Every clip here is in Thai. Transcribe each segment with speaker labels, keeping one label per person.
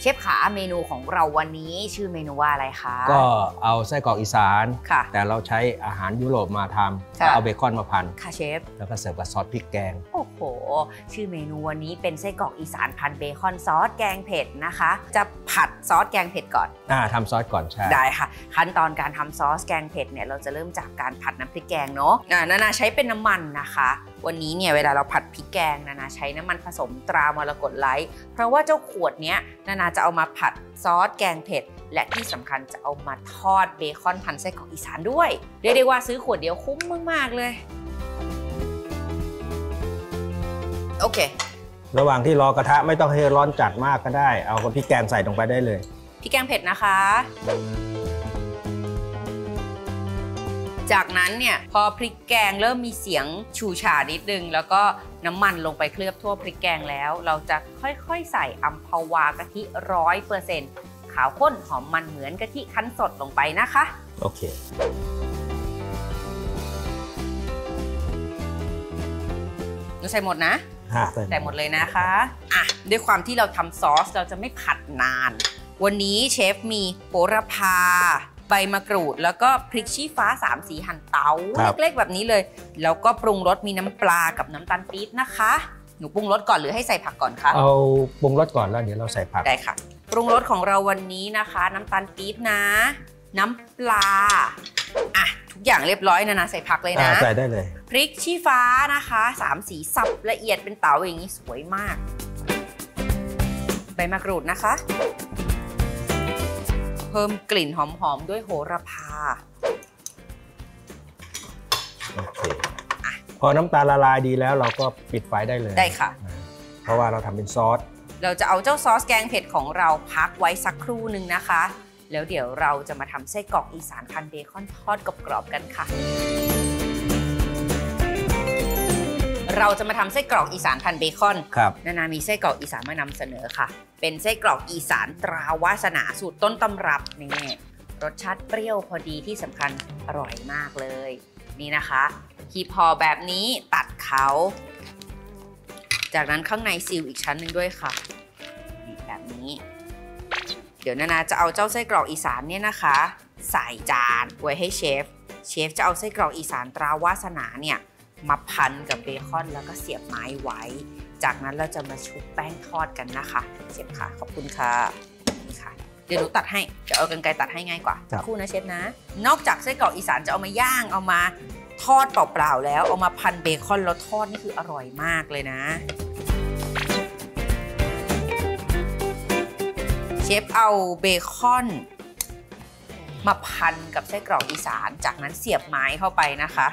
Speaker 1: เชฟขาเมนูของเราวันนี้ชื่อเมนูว่าอะไรคะ
Speaker 2: ก็เอาไส้กรอกอีสาน
Speaker 1: แต่
Speaker 2: เราใช้อาหารยุโรปมาทำเอาเบคอนมาพัน
Speaker 1: ค่ะเชฟ
Speaker 2: แล้วก็เสิร์ฟกับซอสพริกแกง
Speaker 1: โอ้โหชื่อเมนูวันนี้เป็นไส้กรอกอีสานพันเบคอนซอสแกงเผ็ดนะคะจะผัดซอสแกงเผ็ดก่อน
Speaker 2: ทำซอสก่อนใช่
Speaker 1: ได้ค่ะขั้นตอนการทำซอสแกงเผ็ดเนี่ยเราจะเริ่มจากการผัดน้ำพริกแกงเนาะนานาใช้เป็นน้ำมันนะคะวันนี้เนี่ยเวลาเราผัดพริกแกงนาใช้น้ำมันผสมตรามรกตไลท์เพราะว่าเจ้าขวดเนี้ยนาจะเอามาผัดซอสแกงเผ็ดและที่สำคัญจะเอามาทอดเบคอนพันไส้กรอกอีสานด้วยเรียกได้ว่าซื้อขวดเดียวคุ้มมากๆเลยโอเค
Speaker 2: ระหว่างที่รอกระทะไม่ต้องให้ร้อนจัดมากก็ได้เอาพริกแกงใส่ลงไปได้เลย
Speaker 1: พริกแกงเผ็ดนะคะจากนั้นเนี่ยพอพริกแกงเริ่มมีเสียงฉู่ฉ่านิดนึงแล้วก็น้ำมันลงไปเคลือบทั่วพริกแกงแล้วเราจะค่อยๆใส่อัมพวากะทิ 100% ขาวข้นหอมมันเหมือนกะทิคั้นสดลงไปนะคะ
Speaker 2: โอเค
Speaker 1: เราใส่หมดนะใส่หมดเลยนะคะด้วยความที่เราทำซอสเราจะไม่ผัดนานวันนี้เชฟมีโหระพาใบมะกรูดแล้วก็พริกชี้ฟ้า3สีหั่นเต๋าเล็กๆแบบนี้เลยแล้วก็ปรุงรสมีน้ำปลากับน้ำตาลปี๊บนะคะหนูปรุงรสก่อนหรือให้ใส่ผักก่อนคะ
Speaker 2: เอาปรุงรสก่อนแล้วเดี๋ยวเราใส่ผัก
Speaker 1: ได้ค่ะปรุงรสของเราวันนี้นะคะน้ำตาลปี๊บนะน้ำปลาทุกอย่างเรียบร้อยนะใส่ผักเลยนะ
Speaker 2: ใส่ได้เลย
Speaker 1: พริกชี้ฟ้านะคะ3สีสับละเอียดเป็นเต๋าอย่างนี้สวยมากใบมะกรูดนะคะเพิ่มกลิ่นหอมๆด้วยโหระพา
Speaker 2: โอเคพอน้ำตาลละลายดีแล้วเราก็ปิดไฟได้เลย
Speaker 1: ได้ค่ะ
Speaker 2: เพราะว่าเราทำเป็นซอส
Speaker 1: เราจะเอาเจ้าซอสแกงเผ็ดของเราพักไว้สักครู่หนึ่งนะคะแล้วเดี๋ยวเราจะมาทำไส้กรอกอีสานพันเบคอนทอดกรอบๆกันค่ะเราจะมาทำไส้กรอกอีสานพันเบคอนนามีไส้กรอกอีสานมานำเสนอค่ะเป็นไส้กรอกอีสานตราวาสนาสูตรต้นตำรับนี่รสชาติเปรี้ยวพอดีที่สำคัญอร่อยมากเลยนี่นะคะคีบห่อแบบนี้ตัดเขาจากนั้นข้างในซีลอีกชั้นหนึ่งด้วยค่ะแบบนี้เดี๋ยวนาจะเอาเจ้าไส้กรอกอีสานเนี่ยนะคะใส่จานไว้ให้เชฟจะเอาไส้กรอกอีสานตราวาสนาเนี่ยมาพันกับเบคอนแล้วก็เสียบไม้ไว้จากนั้นเราจะมาชุบแป้งทอดกันนะคะเชฟค่ะขอบคุณค่ะนี่ค่ะเดี๋ยวหนูตัดให้จะเอากรรไกรตัดให้ง่ายกว่าคู่นะเชฟนะนอกจากไส้กรอกอีสานจะเอามาย่างเอามาทอดเปล่าๆแล้วเอามาพันเบคอนแล้วทอดนี่คืออร่อยมากเลยนะเชฟเอาเบคอนมาพันกับไส้กรอกอีสานจากนั้นเสียบไม้เข้าไปนะคะ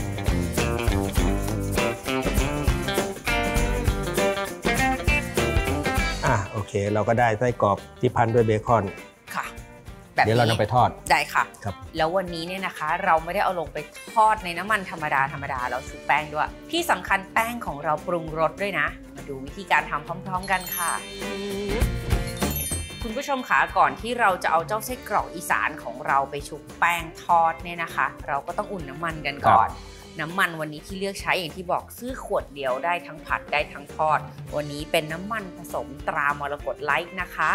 Speaker 2: โอเคเราก็ได้ไส้กรอกที่พันด้วยเบคอน
Speaker 1: ค่ะ
Speaker 2: เดี๋ยวเรานำไปทอด
Speaker 1: ได้ค่ะครับแล้ววันนี้เนี่ยนะคะเราไม่ได้เอาลงไปทอดในน้ำมันธรรมดาเราชุบแป้งด้วยที่สำคัญแป้งของเราปรุงรสด้วยนะมาดูวิธีการทำพร้อมๆกันค่ะคุณผู้ชมคะก่อนที่เราจะเอาเจ้าไส้กรอกอีสานของเราไปชุบแป้งทอดเนี่ยนะคะเราก็ต้องอุ่นน้ำมันกันก่อนน้ำมันวันนี้ที่เลือกใช้อย่างที่บอกซื้อขวดเดียวได้ทั้งผัดได้ทั้งทอดวันนี้เป็นน้ำมันผสมตรามรกตไลท์นะคะ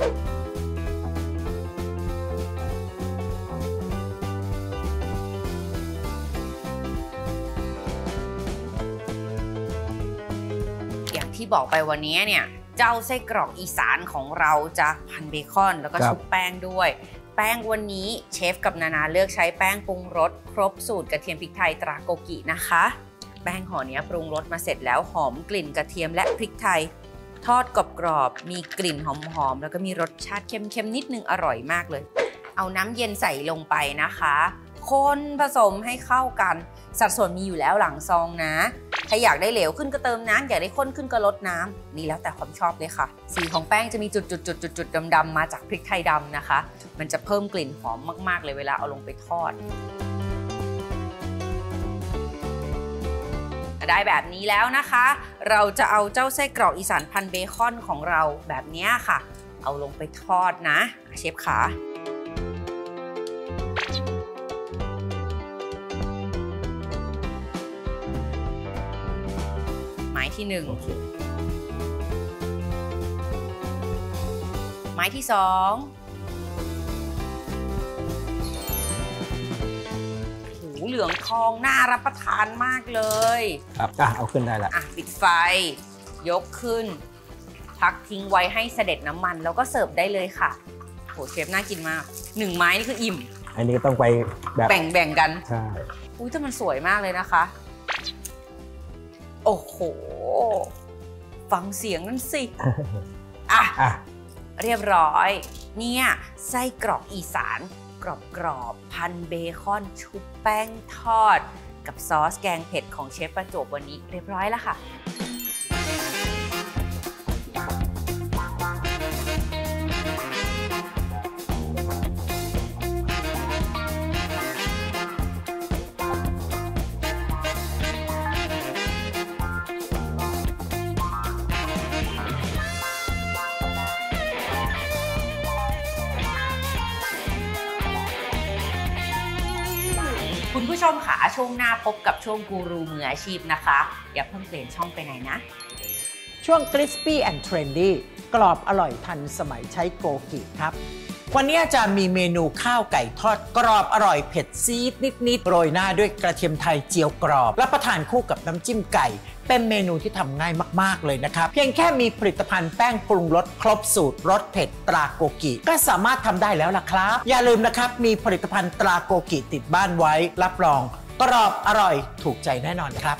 Speaker 1: อย่างที่บอกไปวันนี้เนี่ยเจ้าไส้กรอกอีสานของเราจะพันเบคอนแล้วก็ชุบแป้งด้วยแป้งวันนี้เชฟกับนาเลือกใช้แป้งปรุงรสครบสูตรกระเทียมพริกไทยตราโกกินะคะแป้งห่อนี้ปรุงรสมาเสร็จแล้วหอมกลิ่นกระเทียมและพริกไทยทอดกรอบๆมีกลิ่นหอมๆแล้วก็มีรสชาติเค็มๆนิดนึงอร่อยมากเลยเอาน้ำเย็นใส่ลงไปนะคะคนผสมให้เข้ากันสัดส่วนมีอยู่แล้วหลังซองนะถ้าอยากได้เหลวขึ้นก็เติมน้ำอยากได้ข้นขึ้นก็ลดน้ำนี่แล้วแต่ความชอบเลยค่ะสีของแป้งจะมีจุดๆๆๆดำๆมาจากพริกไทยดำนะคะมันจะเพิ่มกลิ่นหอมมากๆเลยเวลาเอาลงไปทอดได้แบบนี้แล้วนะคะเราจะเอาเจ้าไส้กรอกอีสานพันเบคอนของเราแบบนี้ค่ะเอาลงไปทอดนะเชฟขาไม้ที่1 ม้ที่2เหลืองทองน่ารับประทานมากเลย
Speaker 2: ครับเอาขึ้นได้ละ
Speaker 1: ปิดไฟยกขึ้นพักทิ้งไว้ให้เสด็จน้ำมันแล้วก็เสิร์ฟได้เลยค่ะโหเชฟน่ากินมาก1ไม้นี่คืออิ่ม
Speaker 2: อันนี้ต้องไปแบบ
Speaker 1: แบ่งกัน
Speaker 2: ใช่
Speaker 1: แต่มันสวยมากเลยนะคะโอ้โหฟังเสียงนั่นสิเรียบร้อยเนี่ยไส้กรอกอีสานกรอบพันเบคอนชุบแป้งทอดกับซอสแกงเผ็ดของเชฟประจวบวันนี้เรียบร้อยแล้วค่ะคุณผู้ชมค่ะช่วงหน้าพบกับช่วงกูรูมืออาชีพนะคะอย่าเพิ่งเปลี่ยนช่องไปไหนนะ
Speaker 3: ช่วง Crispy and Trendy กรอบอร่อยทันสมัยใช้โกกิครับวันนี้อาจารย์มีเมนูข้าวไก่ทอดกรอบอร่อยเผ็ดซีดนิดๆโรยหน้าด้วยกระเทียมไทยเจียวกรอบรับประทานคู่กับน้ำจิ้มไก่เป็นเมนูที่ทำง่ายมากๆเลยนะครับเพียงแค่มีผลิตภัณฑ์แป้งปรุงรสครบสูตรรสเผ็ดตราโกกิก็สามารถทำได้แล้วล่ะครับอย่าลืมนะครับมีผลิตภัณฑ์ตราโกกิติดบ้านไว้รับรองกรอบอร่อยถูกใจแน่นอนครับ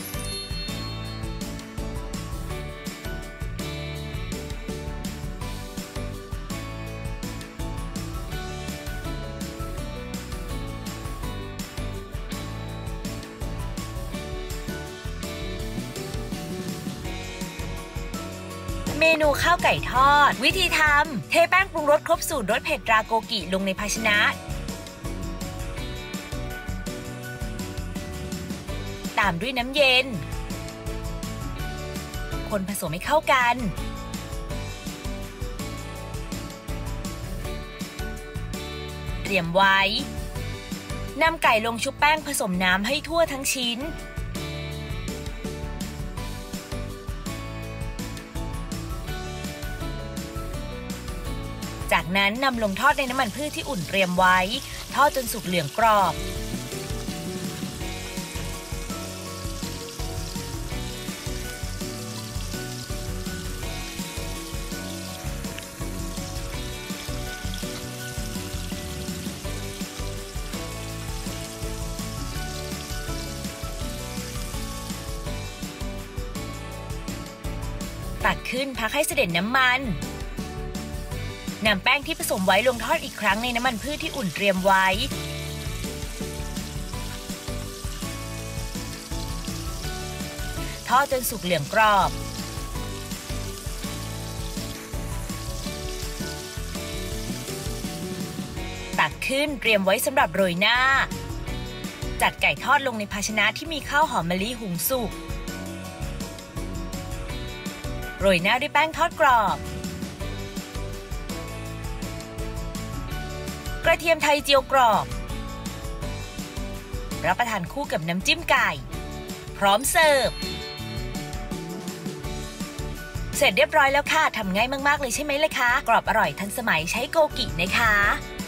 Speaker 4: เมนูข้าวไก่ทอดวิธีทำเทแป้งปรุงรสครบสูตรรสเผ็ดราโกกิลงในภาชนะตามด้วยน้ำเย็นคนผสมให้เข้ากันเตรียมไว้นำไก่ลงชุบแป้งผสมน้ำให้ทั่วทั้งชิ้นจากนั้นนำลงทอดในน้ำมันพืชที่อุ่นเตรียมไว้ทอดจนสุกเหลืองกรอบตักขึ้นพักให้เสด็จน้ำมันนำแป้งที่ผสมไว้ลงทอดอีกครั้งในน้ำมันพืชที่อุ่นเตรียมไว้ทอดจนสุกเหลืองกรอบตักขึ้นเตรียมไว้สำหรับโรยหน้าจัดไก่ทอดลงในภาชนะที่มีข้าวหอมมะลิหุงสุกโรยหน้าด้วยแป้งทอดกรอบกระเทียมไทยเจียวกรอบรับประทานคู่กับน้ำจิ้มไก่พร้อมเสิร์ฟเสร็จเรียบร้อยแล้วค่ะทำง่ายมากๆเลยใช่ไหมล่ะคะกรอบอร่อยทันสมัยใช้โกกินะคะ